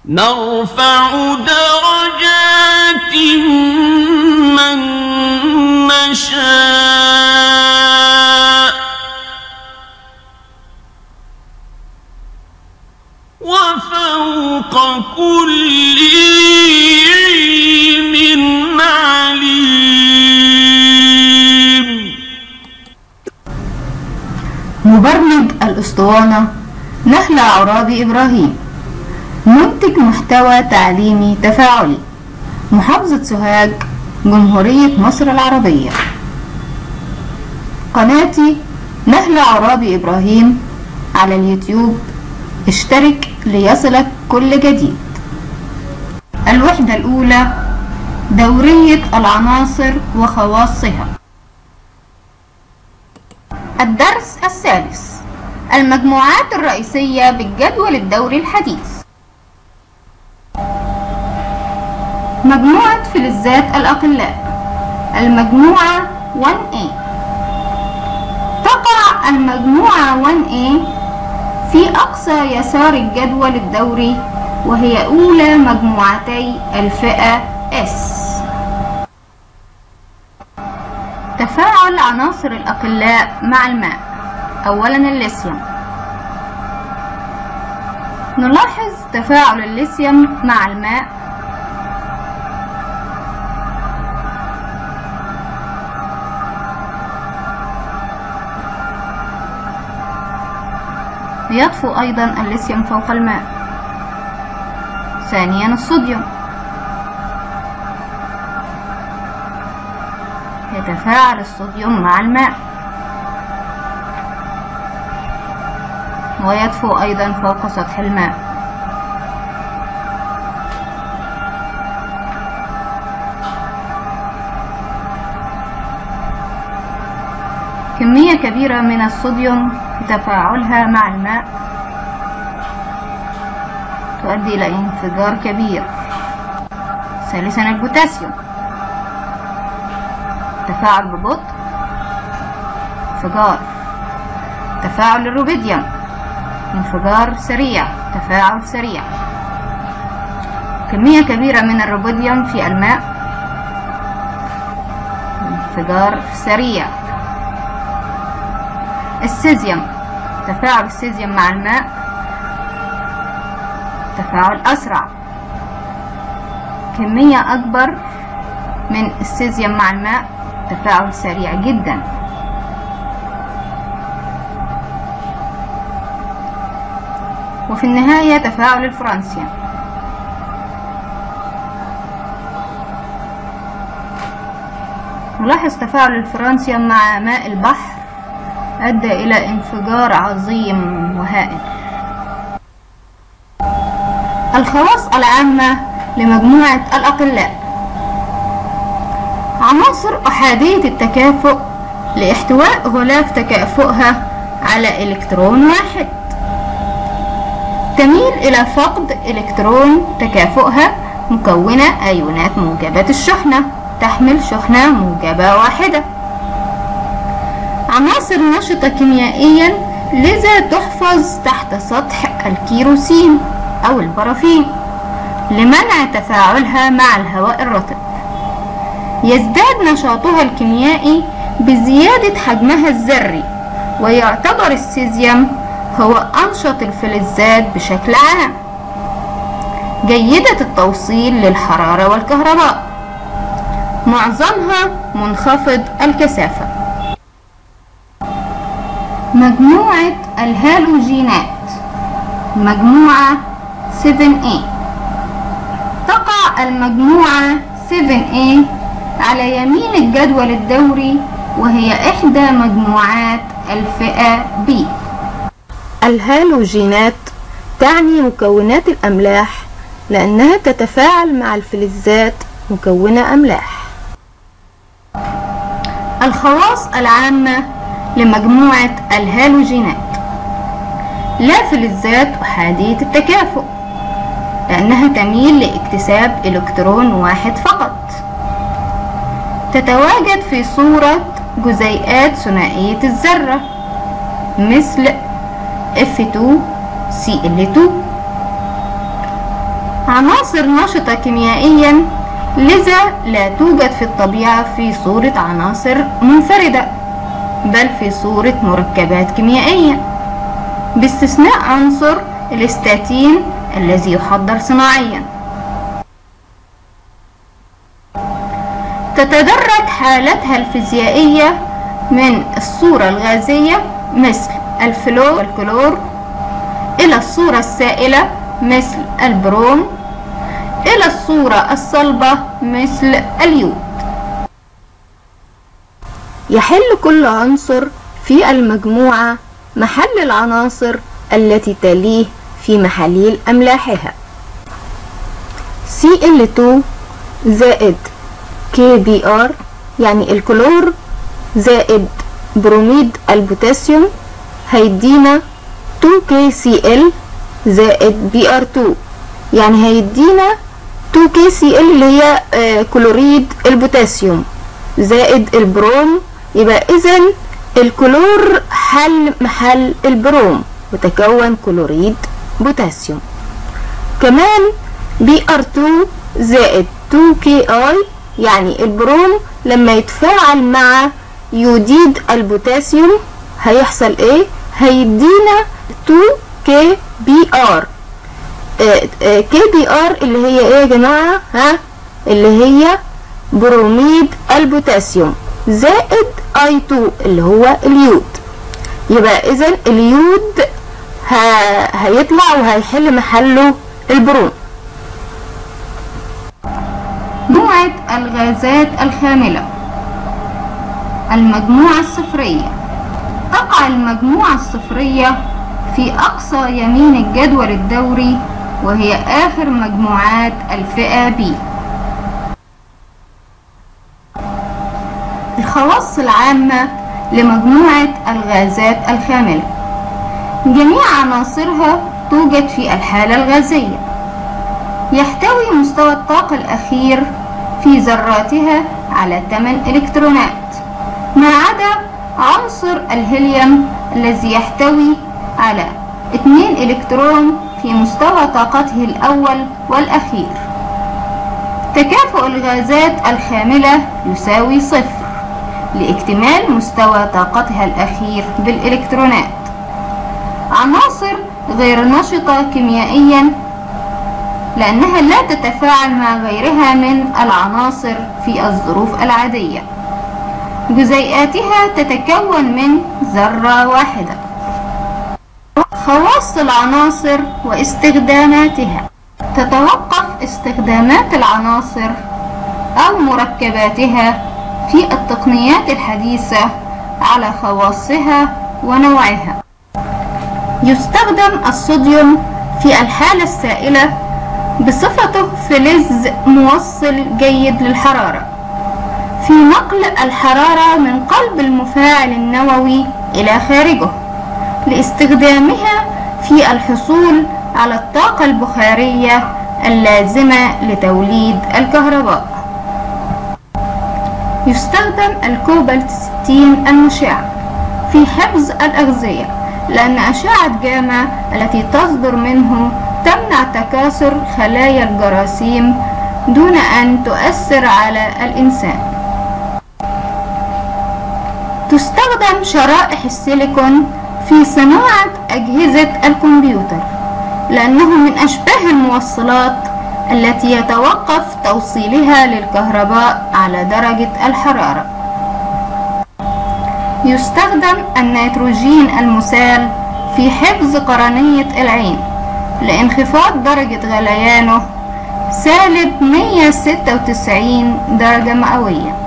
نرفع درجات من نشاء وفوق كل ذي علم عليم. مبرمج الأسطوانة نهلة عرابي إبراهيم، منتج محتوى تعليمي تفاعلي، محافظة سوهاج، جمهورية مصر العربية. قناتي نهلة عرابي إبراهيم على اليوتيوب، اشترك ليصلك كل جديد. الوحدة الأولى: دورية العناصر وخواصها. الدرس الثالث: المجموعات الرئيسية بالجدول الدوري الحديث. مجموعة فلزات الأقلاء، المجموعة 1A. تقع المجموعة 1A في أقصى يسار الجدول الدوري، وهي أولى مجموعتي الفئة S. تفاعل عناصر الأقلاء مع الماء. أولا الليثيوم. نلاحظ تفاعل الليثيوم مع الماء. يطفو أيضا الليثيوم فوق الماء. ثانيا الصوديوم. يتفاعل الصوديوم مع الماء ويطفو أيضا فوق سطح الماء. كمية كبيرة من الصوديوم في تفاعلها مع الماء تؤدي إلى انفجار كبير. ثالثا البوتاسيوم. تفاعل ببطء، انفجار. تفاعل الروبيديوم، انفجار سريع، تفاعل سريع. كمية كبيرة من الروبيديوم في الماء، انفجار سريع. السيزيوم. تفاعل السيزيوم مع الماء، تفاعل أسرع. كمية أكبر من السيزيوم مع الماء، تفاعل سريع جدا. وفي النهاية تفاعل الفرانسيوم. نلاحظ تفاعل الفرانسيوم مع ماء البحر أدى إلى انفجار عظيم وهائل. الخواص العامة لمجموعة الأقلاء: عناصر أحادية التكافؤ لاحتواء غلاف تكافؤها على إلكترون واحد. تميل إلى فقد إلكترون تكافؤها، مكونة أيونات موجبة الشحنة، تحمل شحنة موجبة واحدة. عناصر نشطة كيميائيا، لذا تحفظ تحت سطح الكيروسين أو البرافين لمنع تفاعلها مع الهواء الرطب. يزداد نشاطها الكيميائي بزيادة حجمها الذري، ويعتبر السيزيوم هو أنشط الفلزات بشكل عام، جيدة التوصيل للحرارة والكهرباء، معظمها منخفض الكثافة. مجموعة الهالوجينات، مجموعة 7A. تقع المجموعة 7A على يمين الجدول الدوري، وهي إحدى مجموعات الفئة B. الهالوجينات تعني مكونات الأملاح، لأنها تتفاعل مع الفلزات مكونة أملاح. الخواص العامة لمجموعة الهالوجينات: لا فلزات أحادية التكافؤ، لأنها تميل لاكتساب إلكترون واحد فقط. تتواجد في صورة جزيئات ثنائية الذرة مثل F2Cl2. عناصر نشطة كيميائيا، لذا لا توجد في الطبيعة في صورة عناصر منفردة، بل في صورة مركبات كيميائية، باستثناء عنصر الاستاتين الذي يحضر صناعيا. تتدرج حالتها الفيزيائية من الصورة الغازية مثل الفلور والكلور، إلى الصورة السائلة مثل البروم، إلى الصورة الصلبة مثل اليود. يحل كل عنصر في المجموعة محل العناصر التي تليه في محاليل أملاحها. Cl2 زائد KBr يعني الكلور زائد بروميد البوتاسيوم هيدينا 2KCl زائد Br2 يعني هيدينا 2KCl اللي هي كلوريد البوتاسيوم زائد البروم. يبقى إذن الكلور حل محل البروم وتكون كلوريد بوتاسيوم. كمان Br2 زائد 2Ki يعني البروم لما يتفاعل مع يوديد البوتاسيوم هيحصل ايه؟ هيدينا 2KBr. KBr اللي هي ايه يا جماعة؟ اللي هي بروميد البوتاسيوم زائد I2 اللي هو اليود. يبقى اذا اليود هيطلع وهيحل محله البروم. مجموعة الغازات الخاملة. المجموعة الصفرية. تقع المجموعة الصفرية في أقصى يمين الجدول الدوري، وهي آخر مجموعات الفئة B. الخواص العامة لمجموعة الغازات الخاملة: جميع عناصرها توجد في الحالة الغازية. يحتوي مستوى الطاقة الأخير في ذراتها على 8 إلكترونات، ما عدا عنصر الهيليوم الذي يحتوي على 2 إلكترون في مستوى طاقته الأول والأخير. تكافؤ الغازات الخاملة يساوي 0 لاكتمال مستوى طاقتها الأخير بالإلكترونات. عناصر غير نشطة كيميائيا لأنها لا تتفاعل مع غيرها من العناصر في الظروف العادية. جزيئاتها تتكون من ذرة واحدة. خواص العناصر واستخداماتها: تتوقف استخدامات العناصر أو مركباتها في التقنيات الحديثة على خواصها ونوعها. يستخدم الصوديوم في الحالة السائلة بصفته فلز موصل جيد للحرارة في نقل الحرارة من قلب المفاعل النووي إلى خارجه، لاستخدامها في الحصول على الطاقة البخارية اللازمة لتوليد الكهرباء. يستخدم الكوبالت 60 المشع في حفظ الأغذية، لأن أشعة جاما التي تصدر منه تمنع تكاثر خلايا الجراثيم دون أن تؤثر على الإنسان. تستخدم شرائح السيليكون في صناعة أجهزة الكمبيوتر، لأنه من أشباه الموصلات التي يتوقف توصيلها للكهرباء على درجة الحرارة. يستخدم النيتروجين المسال في حفظ قرنية العين لانخفاض درجة غليانه -196 درجة مئوية.